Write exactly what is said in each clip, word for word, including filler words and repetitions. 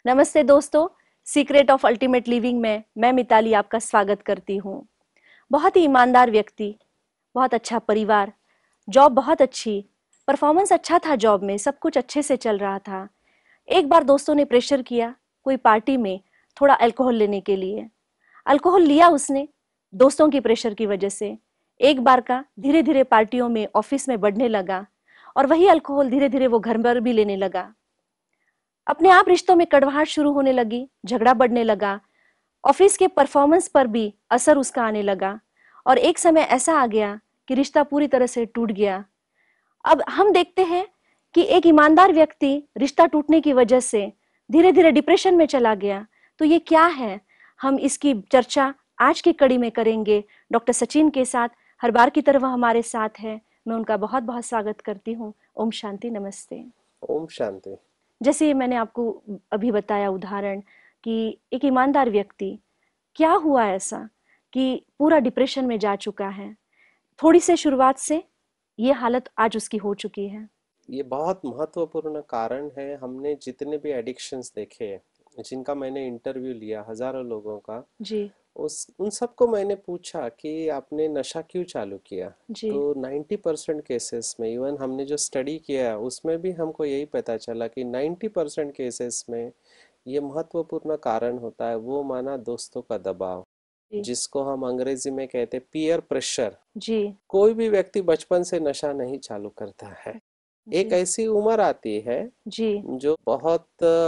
नमस्ते दोस्तों, secret of ultimate living में मैं मिताली आपका स्वागत करती हूँ। बहुत ही ईमानदार व्यक्ति, बहुत अच्छा परिवार, जॉब बहुत अच्छी, परफॉर्मेंस अच्छा था जॉब में, सब कुछ अच्छे से चल रहा था। एक बार दोस्तों ने प्रेशर किया कोई पार्टी में थोड़ा अल्कोहल लेने के लिए। अल्कोहल लिया उसने दोस्तों की प्रेशर की वजह से। एक बार का धीरे धीरे पार्टियों में, ऑफिस में बढ़ने लगा और वही अल्कोहल धीरे धीरे वो घर पर भी लेने लगा। अपने आप रिश्तों में कड़वाहट शुरू होने लगी, झगड़ा बढ़ने लगा, ऑफिस के परफॉर्मेंस पर भी असर उसका आने लगा और एक समय ऐसा आ गया कि रिश्ता पूरी तरह से टूट गया। अब हम देखते हैं कि एक ईमानदार व्यक्ति रिश्ता टूटने की वजह से धीरे धीरे डिप्रेशन में चला गया। तो ये क्या है, हम इसकी चर्चा आज की कड़ी में करेंगे डॉक्टर सचिन के साथ। हर बार की तरह वह हमारे साथ है, मैं उनका बहुत बहुत स्वागत करती हूँ। ओम शांति, नमस्ते। ओम शांति। जैसे मैंने आपको अभी बताया उदाहरण कि एक ईमानदार व्यक्ति, क्या हुआ ऐसा कि पूरा डिप्रेशन में जा चुका है, थोड़ी से शुरुआत से ये हालत आज उसकी हो चुकी है। ये बहुत महत्वपूर्ण कारण है। हमने जितने भी एडिक्शंस देखे हैं, जिनका मैंने इंटरव्यू लिया हजारों लोगों का, जी उस उन सबको मैंने पूछा कि आपने नशा क्यों चालू किया। जी तो नब्बे परसेंट केसेस में, इवन हमने जो स्टडी किया उसमें भी हमको यही पता चला कि नब्बे परसेंट केसेस में ये महत्वपूर्ण कारण होता है, वो माना दोस्तों का दबाव, जी जिसको हम अंग्रेजी में कहते हैं पीयर प्रेशर। जी कोई भी व्यक्ति बचपन से नशा नहीं चालू करता है। एक जी ऐसी उम्र आती है जी जो बहुत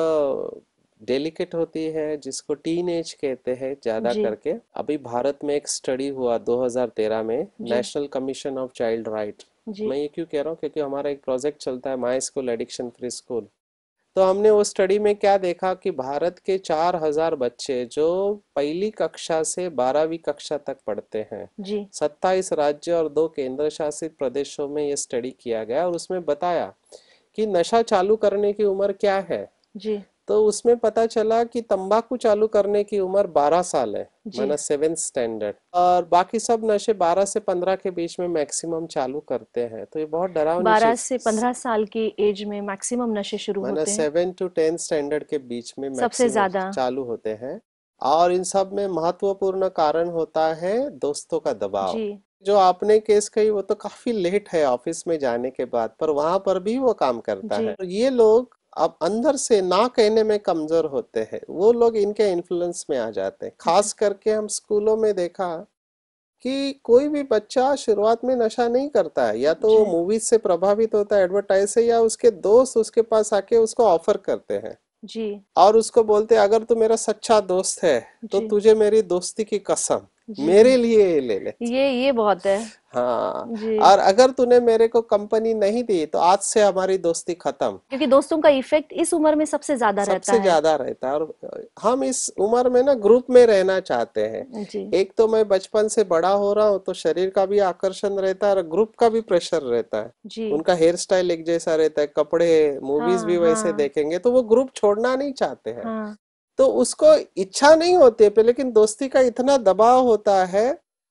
डेलिकेट होती है, जिसको टीन एज कहते हैं ज्यादा जी करके। अभी भारत में एक स्टडी हुआ दो हज़ार तेरह में, जी national commission of child right. जी मैं ये क्यों कह रहा हूँ, क्योंकि हमारा एक प्रोजेक्ट चलता है my school addiction free school. तो हमने वो स्टडी में क्या देखा कि भारत के चार हजार बच्चे जो पहली कक्षा से बारहवीं कक्षा तक पढ़ते हैं, जी सत्ताईस राज्य और दो केंद्र शासित प्रदेशों में ये स्टडी किया गया और उसमें बताया कि नशा चालू करने की उम्र क्या है। जी तो उसमें पता चला कि तंबाकू चालू करने की उम्र बारह साल है, जी माना सेवेंथ स्टैंडर्ड, और बाकी सब नशे बारह से पंद्रह के बीच में मैक्सिमम चालू करते हैं। तो ये बहुत डरावनी बारह चीज, से पंद्रह साल की एज में मैक्सिमम नशे शुरू माना होते हैं, सेवन टू टेंथ स्टैंडर्ड के बीच में सबसे मैक्सिमम ज्यादा। चालू होते हैं। और इन सब में महत्वपूर्ण कारण होता है दोस्तों का दबाव। जी जो आपने केस कही वो तो काफी लेट है ऑफिस में जाने के बाद, पर वहां पर भी वो काम करता जी है। और ये लोग अब अंदर से ना कहने में कमजोर होते हैं, वो लोग इनके इन्फ्लुएंस में आ जाते हैं। जी खास करके हम स्कूलों में देखा कि कोई भी बच्चा शुरुआत में नशा नहीं करता है, या तो वो जी मूवीज से प्रभावित होता है, एडवर्टाइज से, या उसके दोस्त उसके पास आके उसको ऑफर करते हैं जी और उसको बोलते हैं अगर तू मेरा सच्चा दोस्त है तो जी तुझे मेरी दोस्ती की कसम, जी मेरे लिए ये ले ले। ये ये बहुत है। हाँ, जी, और अगर तूने मेरे को कंपनी नहीं दी तो आज से हमारी दोस्ती खत्म। क्योंकि दोस्तों का इफेक्ट इस उम्र में सबसे ज्यादा रहता सबसे है। ज्यादा रहता है। और हम इस उम्र में ना ग्रुप में रहना चाहते हैं। जी एक तो मैं बचपन से बड़ा हो रहा हूँ तो शरीर का भी आकर्षण रहता है और ग्रुप का भी प्रेशर रहता है। जी उनका हेयर स्टाइल एक जैसा रहता है, कपड़े, मूवीज हाँ भी वैसे हाँ देखेंगे, तो वो ग्रुप छोड़ना नहीं चाहते हैं। हाँ तो उसको इच्छा नहीं होती है पे, लेकिन दोस्ती का इतना दबाव होता है।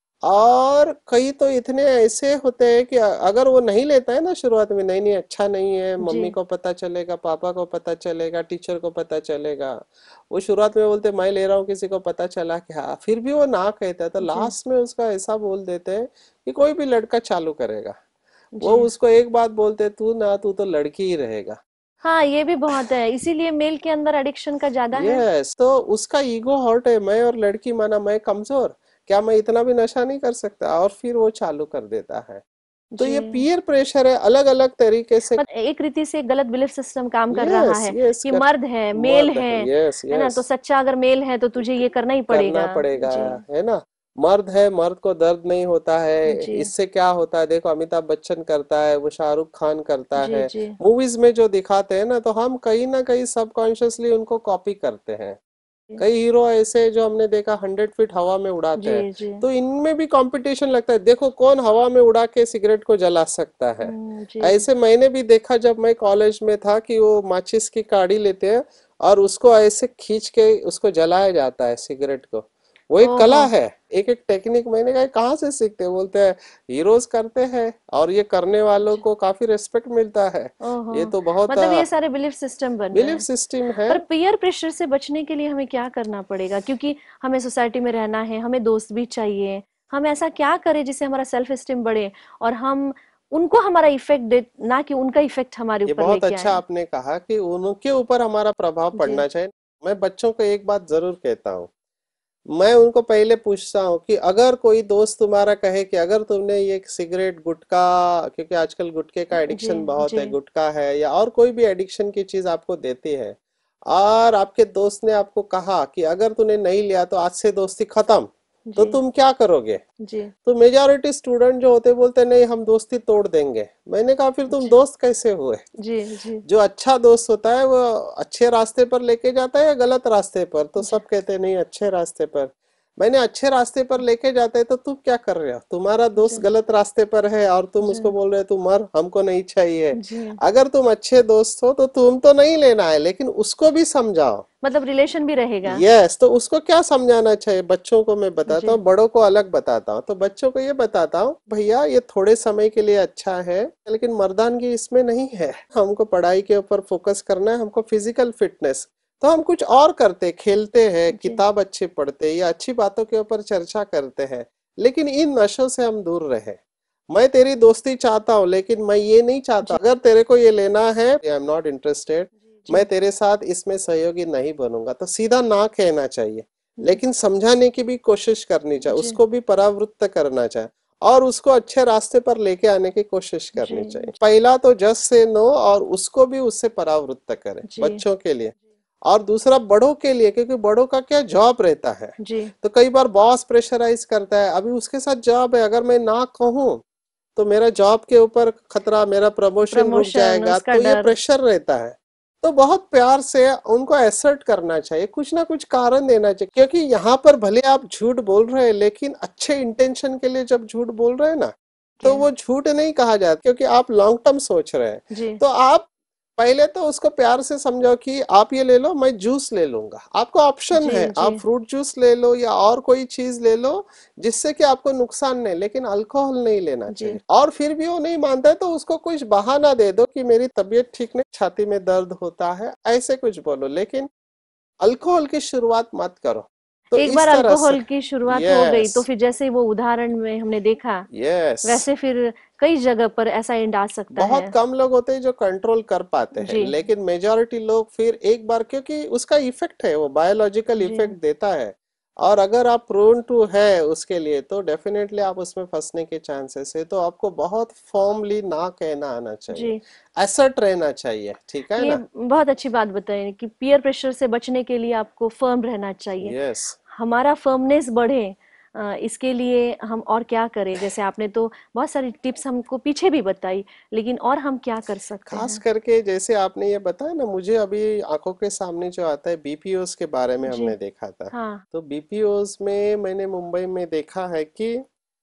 और कई तो इतने ऐसे होते हैं कि अगर वो नहीं लेता है ना शुरुआत में, नहीं नहीं अच्छा नहीं है, जी मम्मी को पता चलेगा, पापा को पता चलेगा, टीचर को पता चलेगा, वो शुरुआत में बोलते मैं ले रहा हूँ, किसी को पता चला क्या, फिर भी वो ना कहता है, तो जी लास्ट में उसका ऐसा बोल देते हैं कि कोई भी लड़का चालू करेगा। वो जी उसको एक बात बोलते, तू ना, तू तो लड़की ही रहेगा। हाँ, ये भी बहुत है, इसीलिए मेल के अंदर एडिक्शन का ज्यादा है। यस, तो उसका ईगो हर्ट है, मैं और लड़की माना मैं कमजोर, क्या मैं इतना भी नशा नहीं कर सकता, और फिर वो चालू कर देता है। तो जी, ये पीयर प्रेशर है, अलग अलग तरीके से। मत एक रीति से गलत बिलीफ सिस्टम काम कर रहा यस है यस कि कर, मर्द है, मेल मर्द है है, यस है ना, यस, तो सच्चा अगर मेल है तो तुझे ये करना ही करना पड़ेगा। पड़ेगा, जी है ना। मर्द है, मर्द को दर्द नहीं होता है। जी इससे क्या होता है, देखो अमिताभ बच्चन करता है, वो शाहरुख खान करता जी है, जी मूवीज में जो दिखाते हैं ना, तो हम कहीं ना कहीं सबकॉन्शियसली उनको कॉपी करते हैं। कई हीरो ऐसे जो हमने देखा हंड्रेड फीट हवा में उड़ाते जी हैं, जी तो इनमें भी कंपटीशन लगता है, देखो कौन हवा में उड़ा के सिगरेट को जला सकता है। हम्म, जी ऐसे मैंने भी देखा जब मैं कॉलेज में था कि वो माचिस की काड़ी लेते हैं और उसको ऐसे खींच के उसको जलाया जाता है सिगरेट को। वो एक ओहो। कला है, एक एक टेक्निक। मैंने कहा कहाँ से सीखते हैं? बोलते हैं हीरोज करते हैं, और ये करने वालों को काफी रिस्पेक्ट मिलता है। ओहो, ये तो बहुत मतलब ये सारे बिलीफ सिस्टम बन रहे बिलीफ हैं। सिस्टम है। पर पीयर प्रेशर से बचने के लिए हमें क्या करना पड़ेगा? क्योंकि हमें सोसाइटी में रहना है, हमें दोस्त भी चाहिए। हम ऐसा क्या करें जिससे हमारा सेल्फ एस्टीम बढ़े और हम उनको हमारा इफेक्ट दे, ना कि उनका इफेक्ट हमारे ये ऊपर बहुत लेके अच्छा आए। आपने कहा कि उनके ऊपर हमारा प्रभाव जी। पड़ना चाहिए। मैं बच्चों को एक बात जरूर कहता हूँ, मैं उनको पहले पूछता हूँ कि अगर कोई दोस्त तुम्हारा कहे कि अगर तुमने ये सिगरेट गुटखा, क्योंकि आजकल गुटखे का जी। एडिक्शन बहुत जी। है, गुटखा है या और कोई भी एडिक्शन की चीज आपको देती है, और आपके दोस्त ने आपको कहा कि अगर तूने नहीं लिया तो आज से दोस्ती खत्म, तो जी। तुम क्या करोगे? जी। तो मेजॉरिटी स्टूडेंट जो होते बोलते नहीं, हम दोस्ती तोड़ देंगे। मैंने कहा फिर तुम जी। दोस्त कैसे हुए? जी। जी। जो अच्छा दोस्त होता है वो अच्छे रास्ते पर लेके जाता है या गलत रास्ते पर? तो जी। सब कहते हैं नहीं, अच्छे रास्ते पर। मैंने अच्छे रास्ते पर लेके जाते हैं, तो तुम क्या कर रहे हो? तुम्हारा दोस्त जी। गलत रास्ते पर है और तुम जी। उसको बोल रहे हो तू मर, हमको नहीं चाहिए। जी। अगर तुम अच्छे दोस्त हो तो तुम तो नहीं लेना है, लेकिन उसको भी समझाओ। मतलब रिलेशन भी रहेगा। यस, तो उसको क्या समझाना चाहिए? बच्चों को मैं बताता जी। हूँ, बड़ों को अलग बताता हूँ। तो बच्चों को ये बताता हूँ, भैया ये थोड़े समय के लिए अच्छा है, लेकिन मर्दानगी इसमें नहीं है। हमको पढ़ाई के ऊपर फोकस करना है, हमको फिजिकल फिटनेस। तो हम कुछ और करते, खेलते हैं, जी। किताब अच्छी पढ़ते या अच्छी बातों के ऊपर चर्चा करते हैं, लेकिन इन नशों से हम दूर रहे। मैं तेरी दोस्ती चाहता हूँ, लेकिन मैं ये नहीं चाहता जी। अगर तेरे को ये लेना है, आई एम नॉट इंटरेस्टेड, जी। मैं तेरे साथ इसमें सहयोगी नहीं बनूंगा। तो सीधा ना कहना चाहिए, जी। लेकिन समझाने की भी कोशिश करनी चाहिए, जी। उसको भी परावृत्त करना चाहिए, और उसको अच्छे रास्ते पर लेके आने की कोशिश जी। करनी चाहिए। पहला तो जस्ट से नो, और उसको भी उससे परावृत्त करें, जी। बच्चों के लिए। और दूसरा बड़ों के लिए, क्योंकि बड़ों का क्या जॉब रहता है। जी। तो कई बार बॉस प्रेशराइज करता है, अभी उसके साथ जॉब है, अगर मैं ना कहूँ तो मेरा जॉब के ऊपर खतरा, मेरा प्रमोशन रुक प्रमोशन, जाएगा, उसका तो ये डर। प्रेशर रहता है। तो बहुत प्यार से उनको एसर्ट करना चाहिए, कुछ ना कुछ कारण देना चाहिए, क्योंकि यहाँ पर भले आप झूठ बोल रहे हैं, लेकिन अच्छे इंटेंशन के लिए जब झूठ बोल रहे हैं ना, तो के। वो झूठ नहीं कहा जाता, क्योंकि आप लॉन्ग टर्म सोच रहे हैं। जी। तो आप पहले तो उसको प्यार से समझाओ कि आप ये ले लो, मैं जूस ले लूंगा, आपको ऑप्शन जी। है, जी। आप फ्रूट जूस ले लो या और कोई चीज ले लो जिससे कि आपको नुकसान नहीं, लेकिन अल्कोहल नहीं लेना जी। चाहिए। और फिर भी वो नहीं मानता है, तो उसको कुछ बहाना दे दो कि मेरी तबीयत ठीक नहीं, छाती में दर्द होता है, ऐसे कुछ बोलो, लेकिन अल्कोहल की शुरुआत मत करो। तो एक बार इस तरह से। अल्कोहल की शुरुआत हो गई यस। तो फिर जैसे वो उदाहरण में हमने देखा, यस। वैसे फिर कई जगह पर ऐसा एंड आ सकता बहुत है। कम लोग होते हैं जो कंट्रोल कर पाते हैं, जी। लेकिन मेजॉरिटी लोग फिर एक बार, क्योंकि उसका इफेक्ट है, वो बायोलॉजिकल जी। इफेक्ट देता है। और अगर आप प्रोन टू है उसके लिए, तो डेफिनेटली आप उसमें फंसने के चांसेस है। तो आपको बहुत फॉर्मली ना कहना आना चाहिए, जी। असर्ट रहना चाहिए, ठीक है ये ना? बहुत अच्छी बात बताई कि पीयर प्रेशर से बचने के लिए आपको फर्म रहना चाहिए। यस। हमारा फर्मनेस बढ़े, अ, इसके लिए हम और क्या करें? जैसे आपने तो बहुत सारी टिप्स हमको पीछे भी बताई, लेकिन और हम क्या कर सकते खास हैं? करके जैसे आपने ये बताया ना, मुझे अभी आंखों के सामने जो आता है बीपीओस के बारे में जी। हमने देखा था। हाँ। तो बीपीओस में मैंने मुंबई में देखा है कि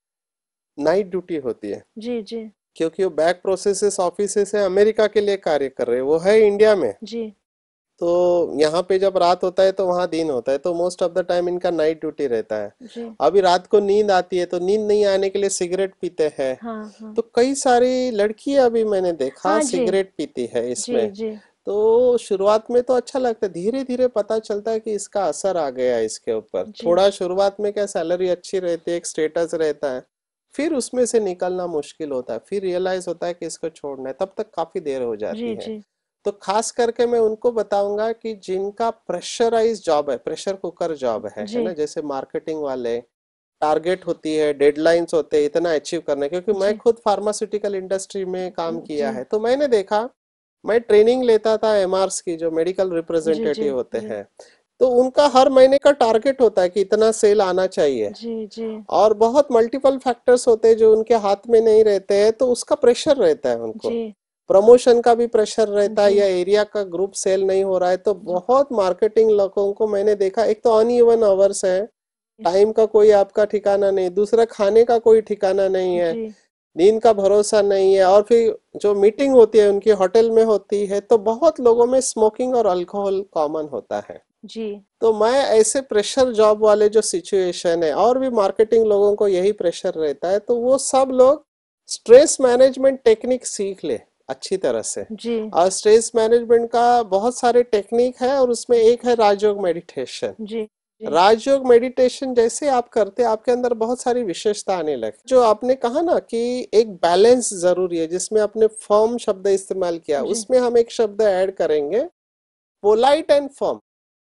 नाइट ड्यूटी होती है, जी। जी। क्योंकि वो बैक प्रोसेसेस ऑफिस से अमेरिका के लिए कार्य कर रहे हैं, वो है इंडिया में। जी। तो यहाँ पे जब रात होता है तो वहाँ दिन होता है, तो मोस्ट ऑफ द टाइम इनका नाइट ड्यूटी रहता है। जी। अभी रात को नींद आती है, तो नींद नहीं आने के लिए सिगरेट पीते हैं। हाँ। हाँ। तो कई सारी लड़कियां अभी मैंने देखा हाँ जी। सिगरेट पीती है जी। इसमें। जी। तो शुरुआत में तो अच्छा लगता है, धीरे धीरे पता चलता है कि इसका असर आ गया है इसके ऊपर। जी। थोड़ा शुरुआत में क्या सैलरी अच्छी रहती है, एक स्टेटस रहता है, फिर उसमें से निकलना मुश्किल होता है, फिर रियलाइज होता है कि इसको छोड़ना है, तब तक काफी देर हो जाती जी। है। जी। तो खास करके मैं उनको बताऊंगा कि जिनका प्रेशराइज जॉब है, प्रेशर कुकर जॉब है है जी। ना, जैसे मार्केटिंग वाले, टारगेट होती है, डेडलाइंस होते हैं इतना अचीव करने, क्योंकि मैं जी। खुद फार्मास्यूटिकल इंडस्ट्री में काम जी। किया है, तो मैंने देखा, मैं ट्रेनिंग लेता था एमआरस की, जो मेडिकल जी। जी। रिप्रेजेंटेटिव होते जी। हैं। तो उनका हर महीने का टारगेट होता है कि इतना सेल आना चाहिए, जी। जी। और बहुत मल्टीपल फैक्टर्स होते हैं जो उनके हाथ में नहीं रहते हैं, तो उसका प्रेशर रहता है उनको। जी। प्रमोशन का भी प्रेशर रहता है, जी। या एरिया का ग्रुप सेल नहीं हो रहा है, तो जी। बहुत मार्केटिंग लोगों को मैंने देखा, एक तो अनइवन आवर्स है, टाइम का कोई आपका ठिकाना नहीं, दूसरा खाने का कोई ठिकाना नहीं है, जी। नींद का भरोसा नहीं है, और फिर जो मीटिंग होती है उनकी होटल में होती है, तो बहुत लोगों में स्मोकिंग और अल्कोहल कॉमन होता है। जी तो मैं ऐसे प्रेशर जॉब वाले जो सिचुएशन है, और भी मार्केटिंग लोगों को यही प्रेशर रहता है, तो वो सब लोग स्ट्रेस मैनेजमेंट टेक्निक सीख ले अच्छी तरह से। जी और स्ट्रेस मैनेजमेंट का बहुत सारे टेक्निक है, और उसमें एक है राजयोग मेडिटेशन। जी जी राजयोग मेडिटेशन जैसे आप करते, आपके अंदर बहुत सारी विशेषता आने लगे। जो आपने कहा ना कि एक बैलेंस जरूरी है, जिसमें आपने फर्म शब्द इस्तेमाल किया, जी उसमें हम एक शब्द ऐड करेंगे, पोलाइट एंड फर्म।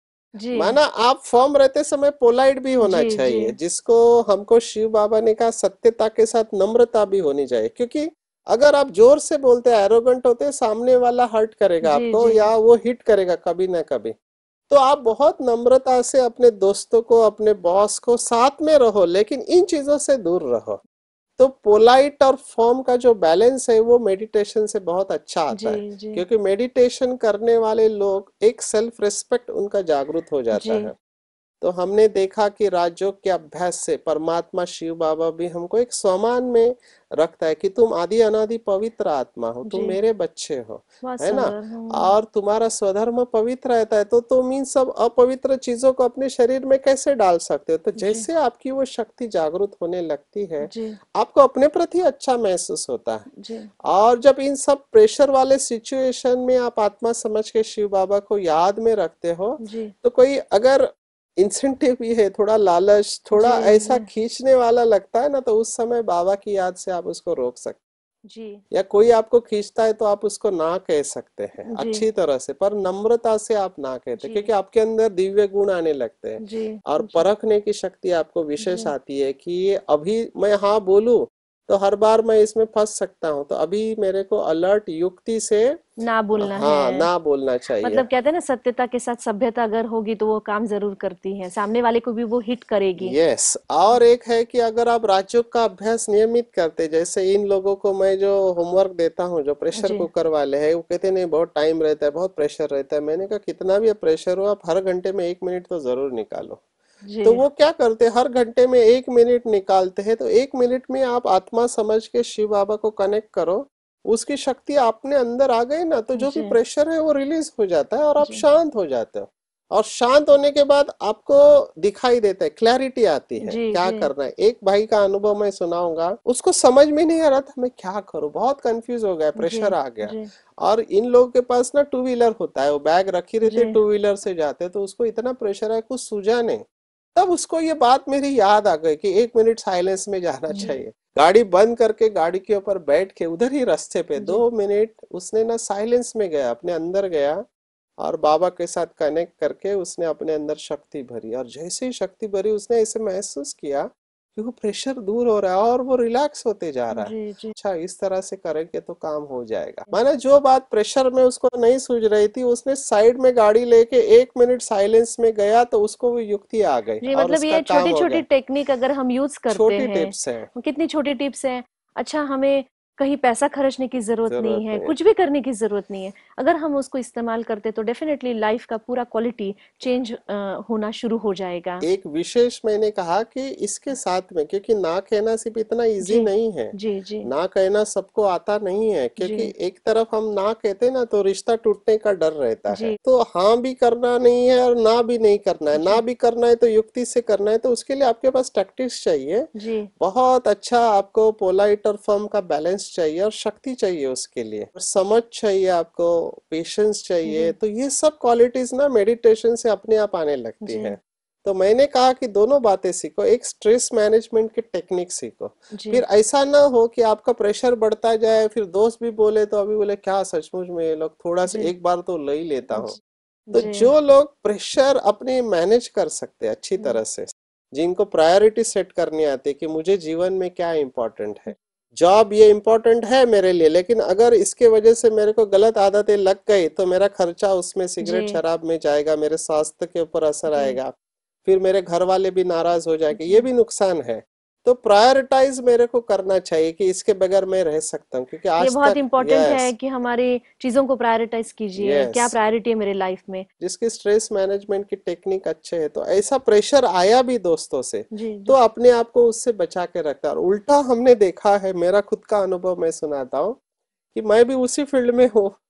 जी माना आप फर्म रहते समय पोलाइट भी होना जी जी चाहिए, जिसको हमको शिव बाबा ने कहा सत्यता के साथ नम्रता भी होनी चाहिए। क्योंकि अगर आप जोर से बोलते एरोगेंट होते, सामने वाला हर्ट करेगा जी आपको, जी या वो हिट करेगा कभी ना कभी। तो आप बहुत नम्रता से अपने दोस्तों को, अपने बॉस को, साथ में रहो, लेकिन इन चीजों से दूर रहो। तो पोलाइट और फॉर्म का जो बैलेंस है वो मेडिटेशन से बहुत अच्छा आता जी है। जी क्योंकि मेडिटेशन करने वाले लोग, एक सेल्फ रिस्पेक्ट उनका जागृत हो जाता जी है। तो हमने देखा कि राजयोग के अभ्यास से परमात्मा शिव बाबा भी हमको एक सम्मान में रखता है कि तुम आदि अनादि पवित्र आत्मा हो, तुम जी मेरे बच्चे हो, बहुत है ना। सुंदर। हम्म और तुम्हारा स्वधर्म पवित्र रहता है, तो तुम इन सब अपवित्र चीजों को अपने शरीर में कैसे डाल सकते हो। तो जी जैसे आपकी वो शक्ति जागृत होने लगती है, जी आपको अपने प्रति अच्छा महसूस होता है। जी और जब इन सब प्रेशर वाले सिचुएशन में आप आत्मा समझ के शिव बाबा को याद में रखते हो, जी तो कोई अगर इंसेंटिव भी है, थोड़ा लालच, थोड़ा जी ऐसा जी खींचने वाला लगता है ना, तो उस समय बाबा की याद से आप उसको रोक सकते। जी या कोई आपको खींचता है तो आप उसको ना कह सकते हैं जी अच्छी तरह से, पर नम्रता से आप ना कहते, जी क्योंकि आपके अंदर दिव्य गुण आने लगते हैं। जी और जी परखने की शक्ति आपको विशेष जी आती है कि ये अभी मैं हाँ बोलूं तो हर बार मैं इसमें फंस सकता हूँ, तो अभी मेरे को अलर्ट युक्ति से ना बोलना है। हाँ ना बोलना चाहिए। मतलब कहते हैं ना, सत्यता के साथ सभ्यता अगर होगी तो वो काम जरूर करती है, सामने वाले को भी वो हिट करेगी। यस, और एक है कि अगर आप राजयोग का अभ्यास नियमित करते, जैसे इन लोगों को मैं जो होमवर्क देता हूँ, जो प्रेशर जी कुकर वाले हैं, वो कहते नहीं बहुत टाइम रहता है, बहुत प्रेशर रहता है। मैंने कहा कितना भी प्रेशर हो, आप हर घंटे में एक मिनट तो जरूर निकालो। जी तो वो क्या करते हैं, हर घंटे में एक मिनट निकालते हैं। तो एक मिनट में आप आत्मा समझ के शिव बाबा को कनेक्ट करो, उसकी शक्ति अपने अंदर आ गई ना, तो जो भी जी प्रेशर है वो रिलीज हो जाता है, और आप जी शांत हो जाते हो। और शांत होने के बाद आपको दिखाई देता है, क्लैरिटी आती है जी क्या जी करना है। एक भाई का अनुभव मैं सुनाऊंगा, उसको समझ में नहीं आ रहा था मैं क्या करूं, बहुत कंफ्यूज हो गया, जी प्रेशर आ गया। जी और इन लोगों के पास ना टू व्हीलर होता है, वो बैग रखी रहती जी है, टू व्हीलर से जाते, तो उसको इतना प्रेशर है, कुछ सूझा नहीं। तब उसको ये बात मेरी याद आ गई कि एक मिनट साइलेंस में जाना जी चाहिए। गाड़ी बंद करके गाड़ी के ऊपर बैठ के उधर ही रास्ते पे जी दो मिनट उसने ना साइलेंस में गया, अपने अंदर गया, और बाबा के साथ कनेक्ट करके उसने अपने अंदर शक्ति भरी। और जैसे ही शक्ति भरी, उसने ऐसे महसूस किया कि वो प्रेशर दूर हो रहा है और वो रिलैक्स होते जा रहा है। जी जी अच्छा, इस तरह से करेंगे तो काम हो जाएगा। माने जो बात प्रेशर में उसको नहीं सूझ रही थी, उसने साइड में गाड़ी लेके एक मिनट साइलेंस में गया, तो उसको वो युक्ति आ गई जी और मतलब उसका ये काम छोटी हो छोटी गया। टेक्निक अगर हम यूज करते छोटी हैं, टिप्स है, कितनी छोटी टिप्स हैं। अच्छा, हमें कहीं पैसा खर्चने की जरूरत नहीं जरूरत है, नहीं है। कुछ भी करने की जरूरत नहीं है। अगर हम उसको इस्तेमाल करते तो डेफिनेटली लाइफ का पूरा क्वालिटी चेंज होना शुरू हो जाएगा। एक विशेष मैंने कहा कि इसके साथ में, क्योंकि ना कहना सिर्फ इतना इजी जी नहीं है, जी जी ना कहना सबको आता नहीं है। जी क्योंकि एक तरफ हम ना कहते ना, तो रिश्ता टूटने का डर रहता है। जी तो हाँ भी करना नहीं है और ना भी नहीं करना है। ना जी भी करना है तो युक्ति से करना है, तो उसके लिए आपके पास टैक्टिक्स चाहिए। जी बहुत अच्छा आपको पोलाइट और फर्म का बैलेंस चाहिए, और शक्ति चाहिए उसके लिए, और समझ चाहिए आपको, पेशेंस चाहिए। जी तो ये सब क्वालिटीज ना मेडिटेशन से अपने आप आने लगती जी है। तो मैंने कहा कि दोनों बातें सीखो, एक स्ट्रेस मैनेजमेंट की टेक्निक सीखो। जी फिर ऐसा ना हो कि आपका प्रेशर बढ़ता जाए, फिर दोस्त भी बोले तो अभी बोले क्या सचमुच में ये लोग, थोड़ा सा जी एक बार तो ले ही लेता हूँ। जी तो जी जो लोग प्रेशर अपने मैनेज कर सकते हैं अच्छी जी तरह से, जिनको प्रायोरिटी सेट करनी आती है कि मुझे जीवन में क्या इम्पोर्टेंट है, जॉब ये इम्पोर्टेंट है मेरे लिए, लेकिन अगर इसके वजह से मेरे को गलत आदतें लग गई तो मेरा खर्चा उसमें सिगरेट जी शराब में जाएगा, मेरे स्वास्थ्य के ऊपर असर जी आएगा, फिर मेरे घर वाले भी नाराज हो जाएंगे, ये जी भी नुकसान है। तो प्रायोरिटाइज मेरे को करना चाहिए कि इसके बगैर मैं रह सकता हूँ, क्योंकि ये आज बहुत तक इंपॉर्टेंट है यस कि हमारी चीजों को प्रायोरिटाइज कीजिए, यस क्या प्रायोरिटी है मेरे लाइफ में। जिसकी स्ट्रेस मैनेजमेंट की टेक्निक अच्छे है, तो ऐसा प्रेशर आया भी दोस्तों से, जी तो जी अपने आप को उससे बचा के रखता है। और उल्टा हमने देखा है, मेरा खुद का अनुभव मैं सुनाता हूँ कि मैं भी उसी फील्ड में हूँ।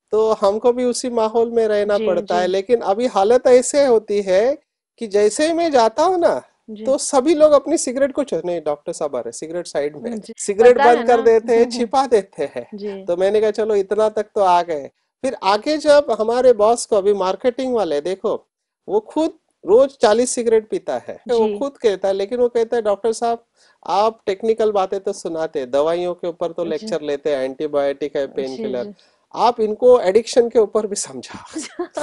तो हमको भी उसी माहौल में रहना जी पड़ता जी है। लेकिन अभी हालत ऐसे होती है कि जैसे ही मैं जाता हूँ ना, जी तो सभी लोग अपनी सिगरेट को छो- नहीं डॉक्टर साहब आ रहे, सिगरेट साइड में, जी। सिगरेट पता है बंद ना। कर देते हैं, छिपा देते हैं। जी तो मैंने कहा चलो इतना तक तो आ गए। फिर आगे जब हमारे बॉस को, अभी मार्केटिंग वाले देखो, वो खुद रोज चालीस सिगरेट पीता है, वो जी खुद कहता है, लेकिन वो कहता है डॉक्टर साहब आप टेक्निकल बातें तो सुनाते हैं, दवाइयों के ऊपर तो जी लेक्चर लेते हैं, एंटीबायोटिक है, पेन जी किलर, जी आप इनको एडिक्शन के ऊपर भी समझाओ।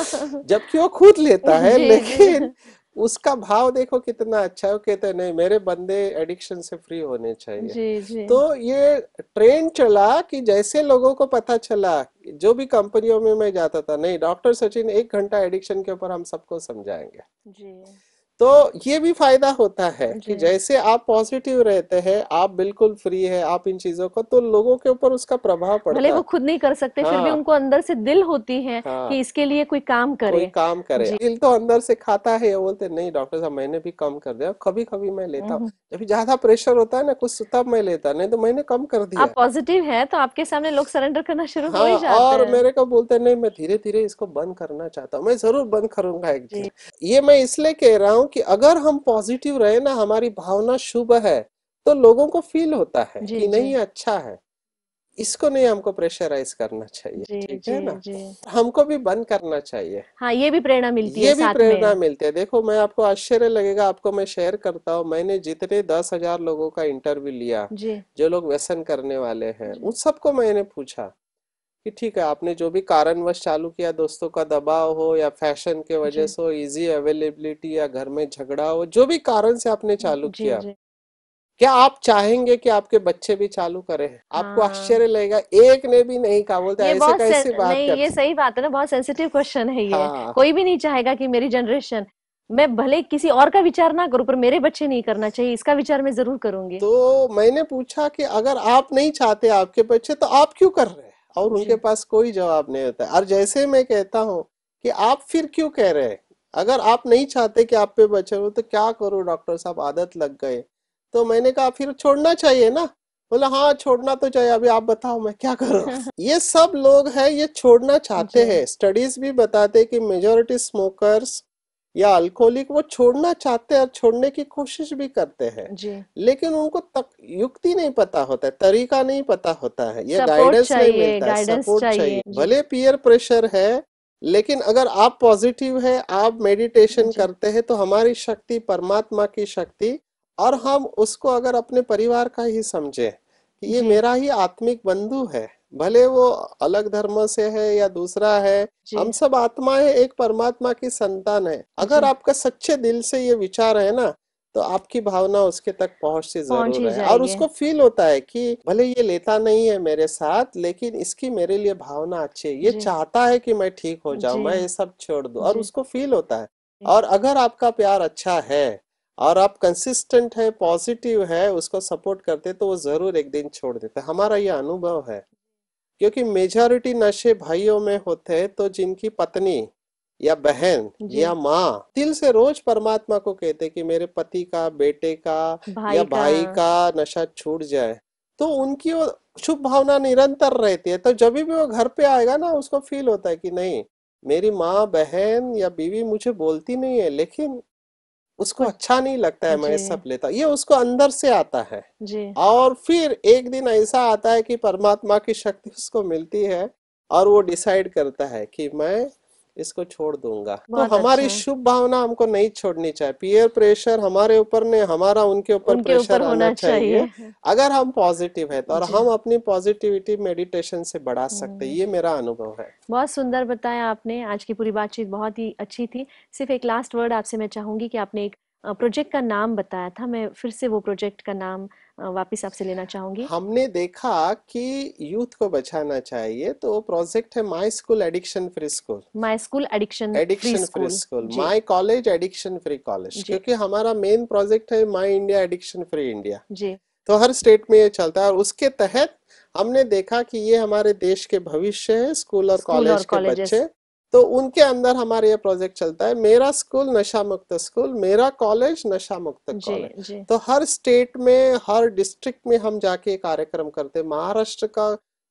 जबकि वो खुद लेता है, जी लेकिन जी उसका भाव देखो कितना अच्छा है। वो कहते हैं नहीं, मेरे बंदे एडिक्शन से फ्री होने चाहिए। जी जी तो ये ट्रेंड चला कि जैसे लोगों को पता चला, जो भी कंपनियों में मैं जाता था, नहीं डॉक्टर सचिन एक घंटा एडिक्शन के ऊपर हम सबको समझाएंगे। जी तो ये भी फायदा होता है कि जी। जैसे आप पॉजिटिव रहते हैं, आप बिल्कुल फ्री है, आप इन चीजों को, तो लोगों के ऊपर उसका प्रभाव भले पड़ता वो है। खुद नहीं कर सकते, फिर भी हाँ उनको अंदर से दिल होती है हाँ, कि इसके लिए कोई काम कोई करे। काम करे, जी। दिल तो अंदर से खाता है। वो बोलते नहीं डॉक्टर साहब मैंने भी कम कर दिया, कभी कभी मैं लेता हूँ, हम्म। जब ज्यादा प्रेशर होता है ना कुछ, तब मैं लेता, नहीं तो मैंने कम कर दिया। आप पॉजिटिव हैं तो आपके सामने लोग सरेंडर करना शुरू हो हाँ, ही जाते और हैं। मेरे को बोलते नहीं मैं धीरे धीरे इसको बंद करना चाहता हूँ, मैं जरूर बंद करूंगा एक दिन। जी ये मैं इसलिए कह रहा हूँ कि अगर हम पॉजिटिव रहे ना, हमारी भावना शुभ है, तो लोगों को फील होता है जी कि जी नहीं अच्छा है, इसको नहीं हमको प्रेशराइज करना चाहिए, जी ठीक जी है ना। जी। हमको भी बंद करना चाहिए। हाँ, ये भी प्रेरणा मिलती है ये भी साथ प्रेरणा में। मिलती है। देखो मैं आपको आश्चर्य लगेगा, आपको मैं शेयर करता हूँ, मैंने जितने दस हजार लोगों का इंटरव्यू लिया, जी जो लोग व्यसन करने वाले हैं, जी उन सबको मैंने पूछा कि ठीक है आपने जो भी कारणवश चालू किया, दोस्तों का दबाव हो या फैशन के वजह जी से हो, इजी अवेलेबिलिटी या घर में झगड़ा हो, जो भी कारण से आपने चालू जी किया, जी। क्या आप चाहेंगे कि आपके बच्चे भी चालू करें? आपको हाँ, आश्चर्य लगेगा, एक ने भी नहीं कहा। बोलते ये ऐसे बहुत से, कैसी बात नहीं ये करते। सही बात है ना, बहुत सेंसिटिव क्वेश्चन है ये। हाँ, कोई भी नहीं चाहेगा कि मेरी जनरेशन, मैं भले किसी और का विचार ना करूं पर मेरे बच्चे नहीं करना चाहिए, इसका विचार मैं जरूर करूंगी। तो मैंने पूछा कि अगर आप नहीं चाहते आपके बच्चे, तो आप क्यों कर रहे हैं? और उनके जी पास कोई जवाब नहीं होता। और जैसे मैं कहता हूँ कि आप फिर क्यों कह रहे हैं, अगर आप नहीं चाहते कि आप पे बच्चे हो, तो क्या करो डॉक्टर साहब, आदत लग गए। तो मैंने कहा फिर छोड़ना चाहिए ना। बोला हाँ छोड़ना तो चाहिए, अभी आप बताओ मैं क्या करूं। ये सब लोग हैं, ये छोड़ना चाहते जी हैं। स्टडीज भी बताते हैं कि मेजोरिटी स्मोकर्स या अल्कोहलिक वो छोड़ना चाहते हैं और छोड़ने की कोशिश भी करते हैं, जी। लेकिन उनको तक युक्ति नहीं पता होता है, तरीका नहीं पता होता है, ये सपोर्ट गाइडेंस नहीं चाहिए, मिलता है, गाइडेंस सपोर्ट चाहिए। चाहिए। जी भले पीयर प्रेशर है, लेकिन अगर आप पॉजिटिव है, आप मेडिटेशन जी करते हैं, तो हमारी शक्ति परमात्मा की शक्ति, और हम उसको अगर अपने परिवार का ही समझे कि ये जी मेरा ही आत्मिक बंधु है, भले वो अलग धर्म से है या दूसरा है, हम जी सब आत्माएं एक परमात्मा की संतान है। अगर जी। आपका सच्चे दिल से ये विचार है ना, तो आपकी भावना उसके तक पहुंचती पहुंच जरूर ही है, और जाएगी। उसको फील होता है कि भले ये लेता नहीं है मेरे साथ, लेकिन इसकी मेरे लिए भावना अच्छी है, ये जी चाहता है कि मैं ठीक हो जाऊं, जी मैं ये सब छोड़ दूं, और जी उसको फील होता है। जी और अगर आपका प्यार अच्छा है और आप कंसिस्टेंट है, पॉजिटिव है, उसको सपोर्ट करते, तो वो जरूर एक दिन छोड़ देता है। हमारा ये अनुभव है, क्योंकि मेजॉरिटी नशे भाइयों में होते हैं, तो जिनकी पत्नी या बहन जी। या माँ दिल से रोज परमात्मा को कहते कि मेरे पति का, बेटे का या भाई का। भाई का नशा छूट जाए, तो उनकी वो शुभ भावना निरंतर रहती है। तो जब भी वो घर पे आएगा ना, उसको फील होता है कि नहीं, मेरी माँ बहन या बीवी मुझे बोलती नहीं है, लेकिन उसको कुछ। अच्छा नहीं लगता है मैं जी सब लेता, ये उसको अंदर से आता है। जी। और फिर एक दिन ऐसा आता है कि परमात्मा की शक्ति उसको मिलती है, और वो डिसाइड करता है कि मैं इसको छोड़ दूंगा। तो बहुत हमारी अच्छा। शुभ भावना हमको नहीं छोड़नी चाहिए। पीयर प्रेशर हमारे ऊपर नहीं, हमारा उनके ऊपर उनके ऊपर प्रेशर आना होना चाहिए। चाहिए। अगर हम पॉजिटिव है तो, और जी। हम अपनी पॉजिटिविटी मेडिटेशन से बढ़ा सकते हैं, हम्म। ये मेरा अनुभव है। बहुत सुंदर बताया आपने, आज की पूरी बातचीत बहुत ही अच्छी थी। सिर्फ एक लास्ट वर्ड आपसे मैं चाहूंगी कि आपने एक प्रोजेक्ट का नाम बताया था, मैं फिर से वो प्रोजेक्ट का नाम अ, वापस आपसे लेना चाहूंगी। हमने देखा कि यूथ को बचाना चाहिए, तो वो प्रोजेक्ट है my school addiction free school. My school addiction free addiction free school. School, जी my college addiction free college, जी क्योंकि हमारा मेन प्रोजेक्ट है my India addiction free India. जी। तो हर स्टेट में ये चलता है, और उसके तहत हमने देखा कि ये हमारे देश के भविष्य है, स्कूल और स्कूल और कॉलेज के कॉलेजेस। बच्चे। तो उनके अंदर हमारा ये प्रोजेक्ट चलता है, मेरा स्कूल नशा मुक्त स्कूल, मेरा कॉलेज नशा मुक्त जी कॉलेज। जी तो हर स्टेट में, हर डिस्ट्रिक्ट में हम जाके कार्यक्रम करते हैं। महाराष्ट्र का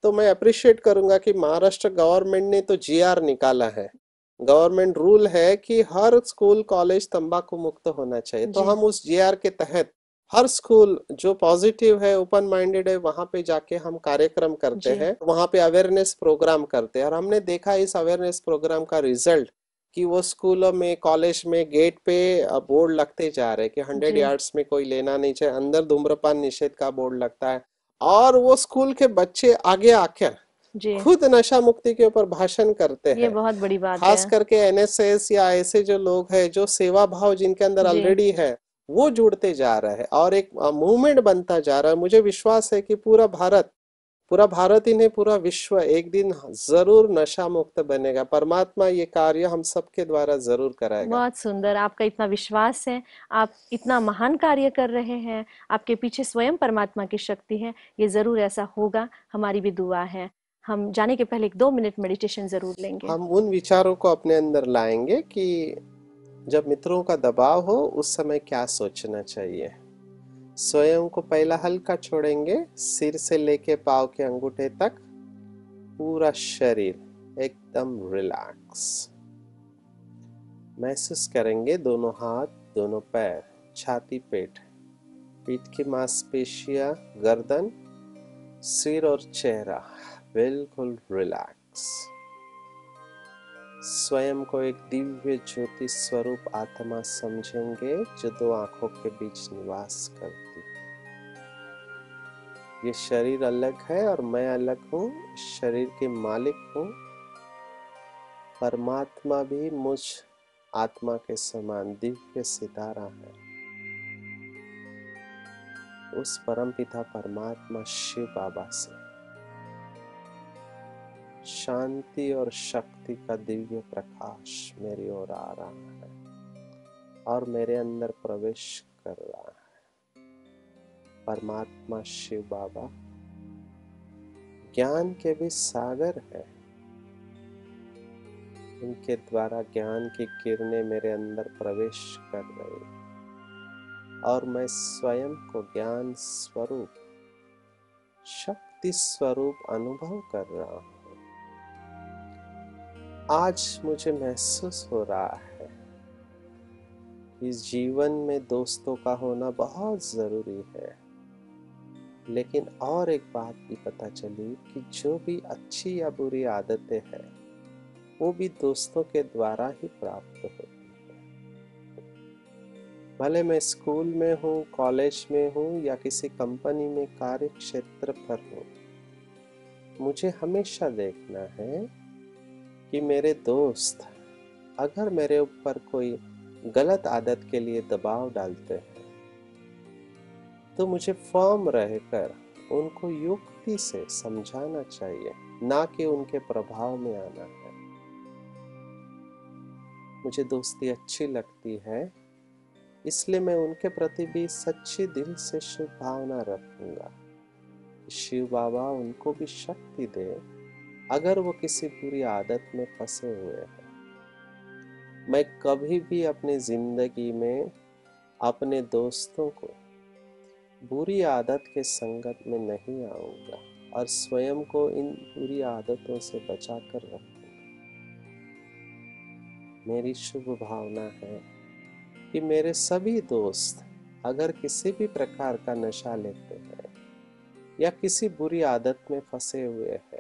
तो मैं अप्रिशिएट करूंगा कि महाराष्ट्र गवर्नमेंट ने तो जी आर निकाला है, गवर्नमेंट रूल है कि हर स्कूल कॉलेज तंबाकू मुक्त होना चाहिए। तो जी हम उस जी आर के तहत हर स्कूल जो पॉजिटिव है, ओपन माइंडेड है, वहां पे जाके हम कार्यक्रम करते जी हैं, वहां पे अवेयरनेस प्रोग्राम करते हैं। और हमने देखा इस अवेयरनेस प्रोग्राम का रिजल्ट कि वो स्कूलों में, कॉलेज में गेट पे बोर्ड लगते जा रहे कि हंड्रेड जी यार्ड्स में कोई लेना नहीं चाहिए, अंदर धूम्रपान निषेध का बोर्ड लगता है। और वो स्कूल के बच्चे आगे आकर जी खुद नशा मुक्ति के ऊपर भाषण करते ये हैं। बहुत बड़ी बात है। खास करके एन एस एस या ऐसे जो लोग हैं जो सेवा भाव जिनके अंदर जी ऑलरेडी है, वो जुड़ते जा रहा है और एक मूवमेंट बनता जा रहा है। मुझे विश्वास है कि पूरा भारत, पूरा भारत ही नहीं, पूरा विश्व एक दिन जरूर नशा मुक्त बनेगा। परमात्मा ये कार्य हम सबके द्वारा जरूर कराएगा। बहुत सुंदर, आपका इतना विश्वास है, आप इतना महान कार्य कर रहे हैं, आपके पीछे स्वयं परमात्मा की शक्ति है, ये जरूर ऐसा होगा, हमारी भी दुआ है। हम जाने के पहले एक दो मिनट मेडिटेशन जरूर लेंगे। हम उन विचारों को अपने अंदर लाएंगे कि जब मित्रों का दबाव हो उस समय क्या सोचना चाहिए। स्वयं को पहला हल्का छोड़ेंगे, सिर से लेके पाँव के अंगूठे तक पूरा शरीर एकदम रिलैक्स महसूस करेंगे। दोनों हाथ, दोनों पैर, छाती, पेट, पीठ की मांसपेशियां, गर्दन, सिर और चेहरा बिल्कुल रिलैक्स। स्वयं को एक दिव्य ज्योति स्वरूप आत्मा समझेंगे जो दो आंखों के बीच निवास करती है। ये शरीर अलग है और मैं अलग हूँ, शरीर के मालिक हूँ। परमात्मा भी मुझ आत्मा के समान दिव्य सितारा है। उस परमपिता परमात्मा शिव बाबा से शांति और शक्ति का दिव्य प्रकाश मेरी ओर आ रहा है और मेरे अंदर प्रवेश कर रहा है। परमात्मा शिव बाबा ज्ञान के भी सागर है, उनके द्वारा ज्ञान की किरणें मेरे अंदर प्रवेश कर रही और मैं स्वयं को ज्ञान स्वरूप, शक्ति स्वरूप अनुभव कर रहा हूँ। आज मुझे महसूस हो रहा है इस जीवन में दोस्तों का होना बहुत जरूरी है, लेकिन और एक बात भी पता चली कि जो भी अच्छी या बुरी आदतें हैं वो भी दोस्तों के द्वारा ही प्राप्त होती है। भले मैं स्कूल में हूँ, कॉलेज में हूँ या किसी कंपनी में कार्य क्षेत्र पर हूँ, मुझे हमेशा देखना है कि मेरे दोस्त अगर मेरे ऊपर कोई गलत आदत के लिए दबाव डालते हैं तो मुझे फर्म रहकर उनको युक्ति से समझाना चाहिए, ना कि उनके प्रभाव में आना है। मुझे दोस्ती अच्छी लगती है, इसलिए मैं उनके प्रति भी सच्ची दिल से शुभ भावना रखूंगा। शिव बाबा उनको भी शक्ति दे अगर वो किसी बुरी आदत में फंसे हुए हैं। मैं कभी भी अपनी जिंदगी में अपने दोस्तों को बुरी आदत के संगत में नहीं आऊंगा और स्वयं को इन बुरी आदतों से बचा कर रखूंगा। मेरी शुभ भावना है कि मेरे सभी दोस्त अगर किसी भी प्रकार का नशा लेते हैं या किसी बुरी आदत में फंसे हुए हैं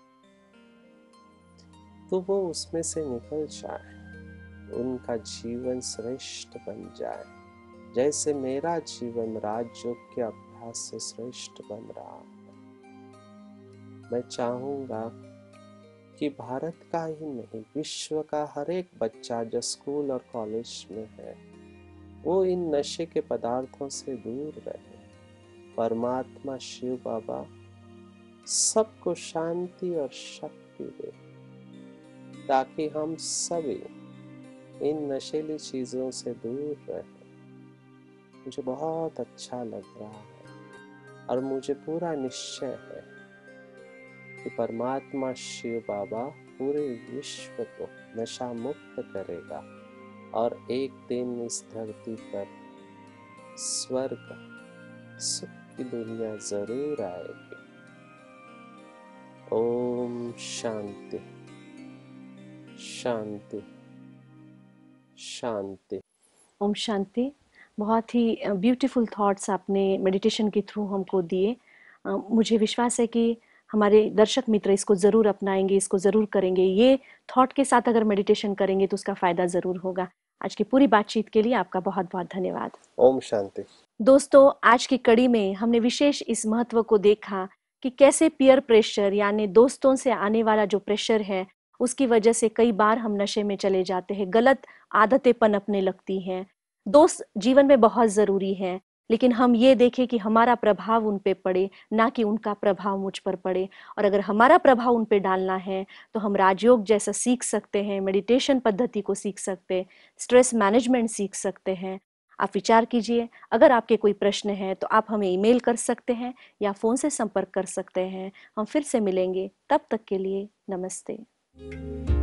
तो वो उसमें से निकल जाए, उनका जीवन श्रेष्ठ बन जाए, जैसे मेरा जीवन राजयोग के अभ्यास से श्रेष्ठ बन रहा है। मैं चाहूंगा कि भारत का ही नहीं, विश्व का हर एक बच्चा जो स्कूल और कॉलेज में है वो इन नशे के पदार्थों से दूर रहे। परमात्मा शिव बाबा सबको शांति और शक्ति दे ताकि हम सभी इन नशीली चीजों से दूर रहें। मुझे बहुत अच्छा लग रहा है और मुझे पूरा निश्चय है कि परमात्मा शिव बाबा पूरे विश्व को नशा मुक्त करेगा और एक दिन इस धरती पर स्वर्ग, सुख की दुनिया जरूर आएगी। ओम शांति शांति शांति। ओम शांति। बहुत ही ब्यूटीफुल थॉट्स आपने मेडिटेशन के थ्रू हमको दिए। अ, मुझे विश्वास है कि हमारे दर्शक मित्र इसको ज़रूर अपनाएंगे, इसको ज़रूर करेंगे। ये थॉट के साथ अगर मेडिटेशन करेंगे तो उसका फ़ायदा ज़रूर होगा। आज की पूरी बातचीत के लिए आपका बहुत बहुत धन्यवाद। ओम शांति। दोस्तों, आज की कड़ी में हमने विशेष इस महत्व को देखा कि कैसे पीयर प्रेशर यानी दोस्तों से आने वाला जो प्रेशर है, उसकी वजह से कई बार हम नशे में चले जाते हैं, गलत आदतें पनपने लगती हैं। दोस्त जीवन में बहुत ज़रूरी है, लेकिन हम ये देखें कि हमारा प्रभाव उन पे पड़े, ना कि उनका प्रभाव मुझ पर पड़े। और अगर हमारा प्रभाव उन पे डालना है तो हम राजयोग जैसा सीख सकते हैं, मेडिटेशन पद्धति को सीख सकते हैं, स्ट्रेस मैनेजमेंट सीख सकते हैं। आप विचार कीजिए। अगर आपके कोई प्रश्न है तो आप हमें ईमेल कर सकते हैं या फ़ोन से संपर्क कर सकते हैं। हम फिर से मिलेंगे, तब तक के लिए नमस्ते।